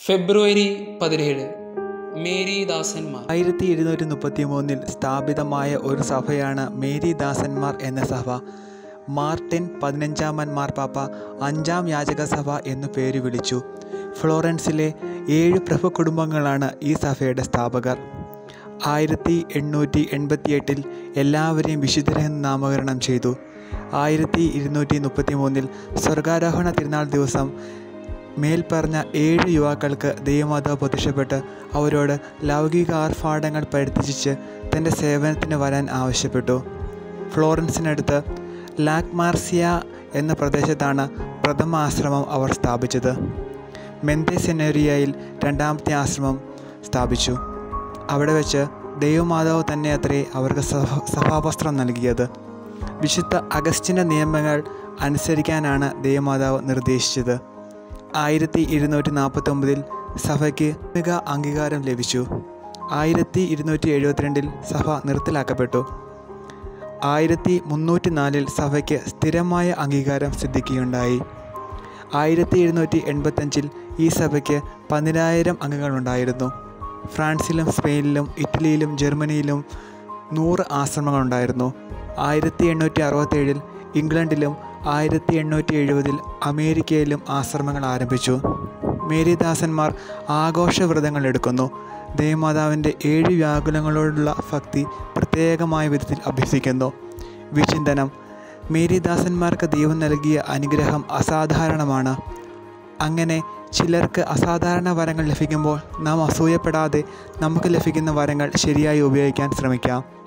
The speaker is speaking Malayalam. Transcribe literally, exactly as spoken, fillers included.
ഫെബ്രുവരി പതിനേഴ് മേരിദാസന്മാർ. ആയിരത്തി എഴുന്നൂറ്റി മുപ്പത്തി മൂന്നിൽ സ്ഥാപിതമായ ഒരു സഭയാണ് മേരിദാസന്മാർ എന്ന സഭ. മാർട്ടിൻ പതിനഞ്ചാമൻ മാർപ്പാപ്പ അഞ്ചാം യാചക സഭ എന്നു പേര് വിളിച്ചു. ഫ്ലോറൻസിലെ ഏഴ് പ്രഭു കുടുംബങ്ങളാണ് ഈ സഭയുടെ സ്ഥാപകർ. ആയിരത്തി എണ്ണൂറ്റി എൺപത്തി എട്ടിൽ എല്ലാവരെയും വിശുദ്ധരെന്ന് നാമകരണം ചെയ്തു. ആയിരത്തി ഇരുന്നൂറ്റി മുപ്പത്തി മൂന്നിൽ സ്വർഗാരോഹണ തിരുനാൾ ദിവസം മേൽപ്പറഞ്ഞ ഏഴ് യുവാക്കൾക്ക് ദൈവമാതാവ് പ്രത്യക്ഷപ്പെട്ട് അവരോട് ലൗകിക ആർഭാടങ്ങൾ പരിത്യജിച്ച് തൻ്റെ സേവനത്തിന് വരാൻ ആവശ്യപ്പെട്ടു. ഫ്ലോറൻസിനടുത്ത് ലാക്മാർസിയ എന്ന പ്രദേശത്താണ് പ്രഥമ ആശ്രമം അവർ സ്ഥാപിച്ചത്. മെന്തേസെനേറിയയിൽ രണ്ടാമത്തെ ആശ്രമം സ്ഥാപിച്ചു. അവിടെ വെച്ച് ദൈവമാതാവ് തന്നെ അത്രേ അവർക്ക് സഭാവസ്ത്രം നൽകിയത്. വിശുദ്ധ അഗസ്റ്റിൻ്റെ നിയമങ്ങൾ അനുസരിക്കാനാണ് ദൈവമാതാവ് നിർദ്ദേശിച്ചത്. ആയിരത്തി ഇരുന്നൂറ്റി നാൽപ്പത്തി ഒമ്പതിൽ സഭയ്ക്ക് മിക അംഗീകാരം ലഭിച്ചു. ആയിരത്തി ഇരുന്നൂറ്റി എഴുപത്തിരണ്ടിൽ സഭ നിർത്തലാക്കപ്പെട്ടു. ആയിരത്തി മുന്നൂറ്റി നാലിൽ സഭയ്ക്ക് സ്ഥിരമായ അംഗീകാരം സിദ്ധിക്കുകയുണ്ടായി. ആയിരത്തി എഴുന്നൂറ്റി എൺപത്തഞ്ചിൽ ഈ സഭയ്ക്ക് പതിനായിരം അംഗങ്ങളുണ്ടായിരുന്നു. ഫ്രാൻസിലും സ്പെയിനിലും ഇറ്റലിയിലും ജർമ്മനിയിലും നൂറ് ആശ്രമങ്ങളുണ്ടായിരുന്നു. ആയിരത്തി എണ്ണൂറ്റി അറുപത്തേഴിൽ ഇംഗ്ലണ്ടിലും ആയിരത്തി എണ്ണൂറ്റി എഴുപതിൽ അമേരിക്കയിലും ആശ്രമങ്ങൾ ആരംഭിച്ചു. മേരിദാസന്മാർ ആഘോഷവ്രതങ്ങൾ എടുക്കുന്നു. ദേവമാതാവിൻ്റെ ഏഴ് വ്യാകുലങ്ങളോടുള്ള ഭക്തി പ്രത്യേകമായ വിധത്തിൽ അഭ്യസിക്കുന്നു. വിചിന്തനം: മേരിദാസന്മാർക്ക് ദൈവം നൽകിയ അനുഗ്രഹം അസാധാരണമാണ്. അങ്ങനെ ചിലർക്ക് അസാധാരണ വരങ്ങൾ ലഭിക്കുമ്പോൾ നാം അസൂയപ്പെടാതെ നമുക്ക് ലഭിക്കുന്ന വരങ്ങൾ ശരിയായി ഉപയോഗിക്കാൻ ശ്രമിക്കാം.